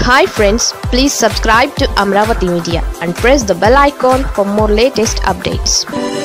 Hi friends, please subscribe to Amaravathi Media and press the bell icon for more latest updates.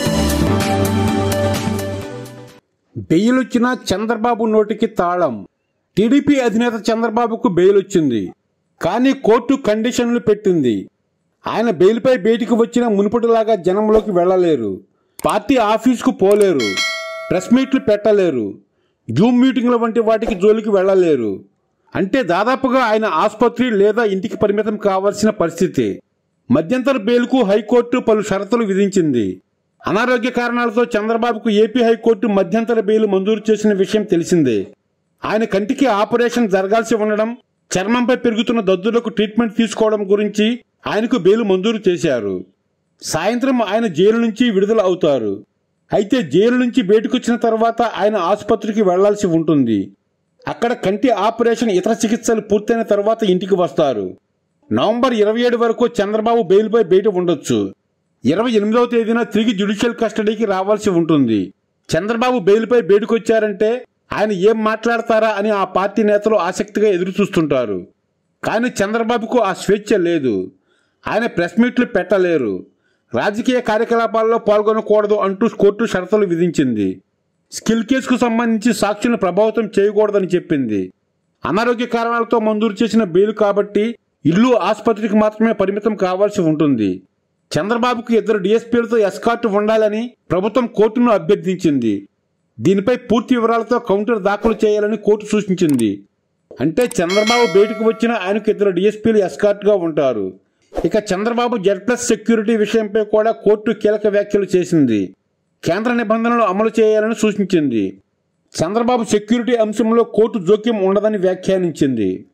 Bail వచ్చిన చంద్రబాబు నోటికి తాళం. TDP అధినేత చంద్రబాబుకు bail వచ్చింది. కానీ కోర్టు కండిషన్లు పెట్టింది. ఆయన బెయిల్పై బయటికి వచ్చిన మునుపటిలాగా జనంలోకి వెళ్లలేరు, పార్టీ ఆఫీసుకు పోలేరు, ప్రెస్ మీట్లు పెట్టలేరు, జూమ్ మీటింగ్ల వంటి వాటికి జోలికి వెళ్లలేరు. అంటే దాదాపుగా ఆయన ఆసుపత్రి లేదా ఇంటికి పరిమితం కావాల్సిన పరిస్థితి. మధ్యంతర బెయిల్కు హైకోర్టు పలు షరతులు విధించింది. అనారోగ్య కారణాలతో చంద్రబాబుకు ఏపీ హైకోర్టు మధ్యంతర బెయిల్ మంజూరు చేసిన విషయం తెలిసిందే. ఆయన కంటికి ఆపరేషన్ జరగాల్సి ఉండడం, చర్మంపై పెరుగుతున్న దద్దులకు ట్రీట్మెంట్ తీసుకోవడం గురించి ఆయనకు బెయిల్ మంజూరు చేశారు. సాయంత్రం ఆయన జైలు నుంచి విడుదల అవుతారు. అయితే జైలు నుంచి బయటకొచ్చిన తర్వాత ఆయన ఆసుపత్రికి వెళ్లాల్సి ఉంటుంది. అక్కడ కంటి ఆపరేషన్, ఇతర చికిత్సలు పూర్తయిన తర్వాత ఇంటికి వస్తారు. నవంబర్ 27 వరకు చంద్రబాబు బెయిల్పై బయట ఉండొచ్చు. 28వ తేదీన తిరిగి జ్యుడిషియల్ కస్టడీకి రావాల్సి ఉంటుంది. చంద్రబాబు బెయిల్పై బయటకొచ్చారంటే ఆయన ఏం మాట్లాడతారా అని ఆ పార్టీ నేతలు ఆసక్తిగా ఎదురు చూస్తుంటారు. కానీ చంద్రబాబుకు ఆ స్వేచ్ఛ లేదు. ఆయన ప్రెస్ మీట్లు పెట్టలేరు, రాజకీయ కార్యకలాపాల్లో పాల్గొనకూడదు అంటూ కోర్టు షరతులు విధించింది. స్కిల్ కేసుకు సంబంధించి సాక్షులను ప్రభావితం చేయకూడదని చెప్పింది. అనారోగ్య కారణాలతో మంజూరు చేసిన బెయిల్ కాబట్టి ఇల్లు, ఆసుపత్రికి మాత్రమే పరిమితం కావాల్సి ఉంటుంది. చంద్రబాబుకు 2 డీఎస్పీలతో ఎస్కార్ట్ ఉండాలని ప్రభుత్వం కోర్టును అభ్యర్థించింది. దీనిపై పూర్తి వివరాలతో కౌంటర్ దాఖలు చేయాలని కోర్టు సూచించింది. అంటే చంద్రబాబు బయటకు వచ్చిన ఆయనకు 2 డీఎస్పీలు ఎస్కార్ట్గా ఉంటారు. ఇక చంద్రబాబు Z+ సెక్యూరిటీ విషయంపై కూడా కోర్టు కీలక వ్యాఖ్యలు చేసింది. కేంద్ర నిబంధనలు అమలు చేయాలని సూచించింది. చంద్రబాబు సెక్యూరిటీ అంశంలో కోర్టు జోక్యం ఉండదని వ్యాఖ్యానించింది.